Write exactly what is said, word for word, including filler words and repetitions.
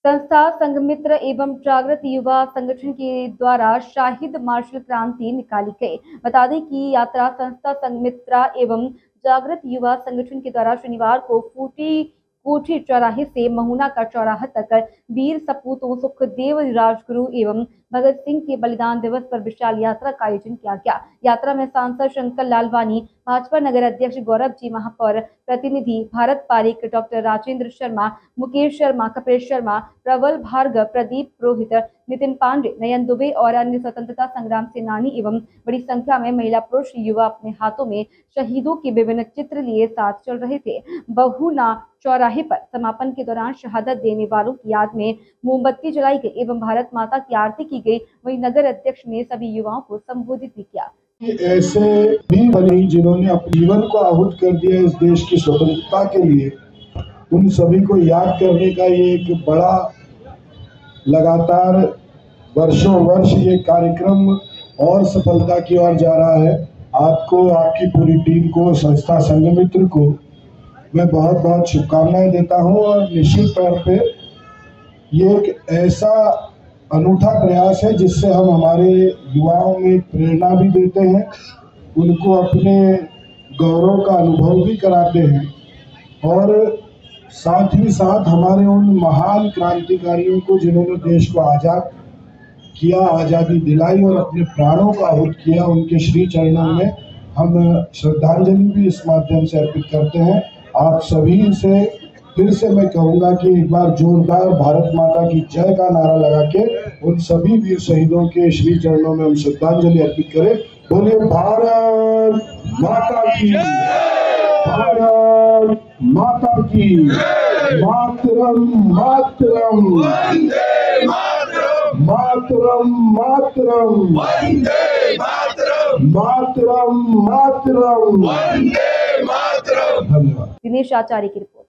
संस्था संघमित्र एवं जागृत युवा संगठन के द्वारा शाहिद मार्शल क्रांति निकाली गई। बता दें कि यात्रा संस्था संघमित्र एवं जागृत युवा संगठन के द्वारा शनिवार को फूटी कोठी चौराहे से महुना का चौराहा तक वीर सपूतों सुखदेव राजगुरु एवं भगत सिंह के बलिदान दिवस पर विशाल यात्रा का आयोजन किया गया। यात्रा में सांसद शंकर लालवानी, भाजपा नगर अध्यक्ष गौरव जी, महापौर प्रतिनिधि भारत पारिक, डॉक्टर राजेंद्र शर्मा, मुकेश शर्मा, कपिल शर्मा, प्रबल भार्गव, प्रदीप पुरोहित, नितिन पांडे, नयन दुबे और अन्य स्वतंत्रता संग्राम सेनानी एवं बड़ी संख्या में महिला पुरुष युवा अपने हाथों में शहीदों के विभिन्न चित्र लिए साथ चल रहे थे। बहुना चौराहे पर समापन के दौरान शहादत देने वालों की याद में मोमबत्ती जलाई गई एवं भारत माता की आरती की गई। वहीं नगर अध्यक्ष ने सभी युवाओं को संबोधित भी किया। ऐसे भी बने जिन्होंने अपने जीवन को आहुत कर दिया इस देश की स्वतंत्रता के लिए, उन सभी को याद करने का ये एक बड़ा लगातार वर्षों वर्ष ये कार्यक्रम और सफलता की ओर जा रहा है। आपको, आपकी पूरी टीम को, संस्था संघमित्र को मैं बहुत बहुत शुभकामनाएं देता हूं और निश्चित तौर पे ये एक ऐसा अनूठा प्रयास है जिससे हम हमारे युवाओं में प्रेरणा भी देते हैं, उनको अपने गौरव का अनुभव भी कराते हैं और साथ ही साथ हमारे उन महान क्रांतिकारियों को जिन्होंने देश को आज़ाद किया, आज़ादी दिलाई और अपने प्राणों का आहुत किया, उनके श्री चरणों में हम श्रद्धांजलि भी इस माध्यम से अर्पित करते हैं। आप सभी से फिर से मैं कहूँगा कि एक बार जोरदार भारत माता की जय का नारा लगा के उन सभी वीर शहीदों के श्री चरणों में हम श्रद्धांजलि अर्पित करें। बोलिए भारत माता की, भारत माता की, मातरम मातरम, मातरम मातरम, मातरम मातरम। धन्यवाद। दिनेश आचार्य की रिपोर्ट।